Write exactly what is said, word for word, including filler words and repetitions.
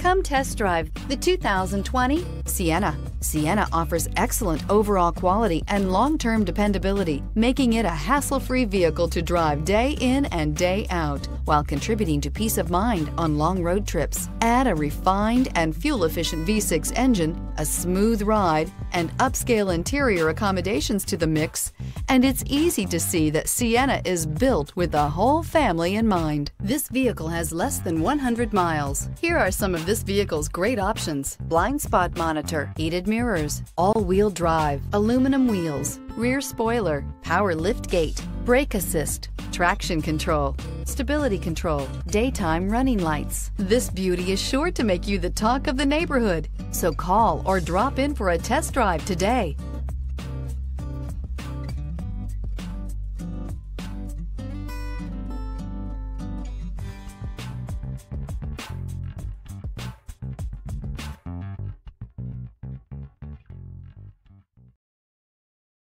Come test drive the two thousand twenty Sienna. Sienna offers excellent overall quality and long-term dependability, making it a hassle-free vehicle to drive day in and day out, while contributing to peace of mind on long road trips. Add a refined and fuel-efficient V six engine, a smooth ride, and upscale interior accommodations to the mix, and it's easy to see that Sienna is built with the whole family in mind. This vehicle has less than one hundred miles. Here are some of this vehicle's great options: blind spot monitor, heated mirrors, all-wheel drive, aluminum wheels, rear spoiler, power liftgate, brake assist, traction control, stability control, daytime running lights. This beauty is sure to make you the talk of the neighborhood. So call or drop in for a test drive today.